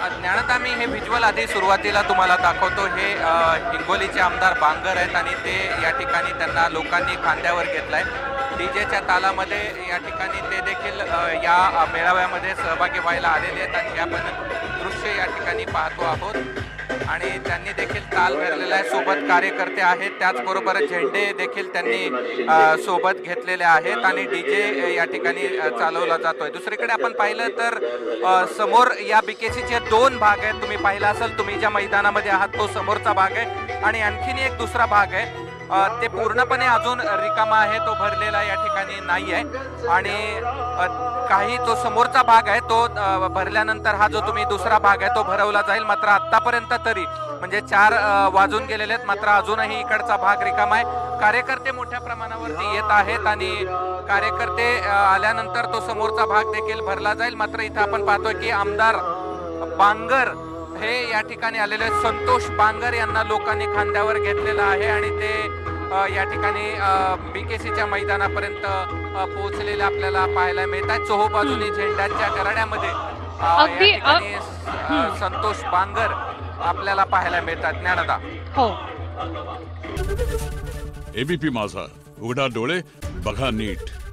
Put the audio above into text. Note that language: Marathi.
ज्ञानता मी हे व्हिज्युअल आधी सुरुवातीला तुम्हाला दाखवतो. हे हिंगोलीचे आमदार बांगर आहेत आणि ते या ठिकाणी त्यांना लोकांनी खांद्यावर घेतलाय. डीजेच्या तालामध्ये या ठिकाणी ते देखील या मेळाव्यामध्ये सहभागी व्हायला आलेले आहेत आणि हे आपण दृश्य या ठिकाणी पाहतो आहोत. आणि त्यांनी देखील ताल धरलेला आहे. सोबत कार्यकर्ते आहेत, त्याचबरोबर झेंडे देखील त्यांनी सोबत घेतलेले आहेत आणि डीजे या ठिकाणी चालवला जातोय. दुसरीकडे आपण पाहिलं तर समोर या बीकेसीचे 2 भाग आहेत. तुम्ही पाहिला असेल, तुम्ही ज्या मैदानामध्ये आहात तो समोरचा भाग आहे आणि आणखीन एक दुसरा भाग आहे. ते पूर्णपणे अजून रिकामा आहे, तो भरलेला या ठिकाणी नाही आहे. आणि काही जो समोरचा भाग आहे तो भरल्यानंतर हा जो तुम्ही दुसरा भाग आहे तो भरवला जाईल. मात्र आतापर्यंत तरी म्हणजे 4 वाजून गेलेले आहेत, मात्र अजूनही इकडचा भाग रिकामा आहे. कार्यकर्ते मोठ्या प्रमाणावरती येत आहेत आणि कार्यकर्ते आल्यानंतर तो समोरचा भाग देखील भरला जाईल. मात्र इथं आपण पाहतोय की आमदार बांगर हे या ठिकाणी आलेले आहेत. संतोष बांगर यांना लोकांनी खांद्यावर घेतलेलं आहे आणि ते या ठिकाणी बीकेसीच्या मैदानापर्यंत पोहोचलेले आपल्याला पाहायला मिळतात. चोहोबाजूनी झेंड्याच्या गराड्यामध्ये या ठिकाणी संतोष बांगर आपल्याला पाहायला मिळतात. ज्ञानदा. हो. एबीपी माझा, उघडा डोळे बघा नीट.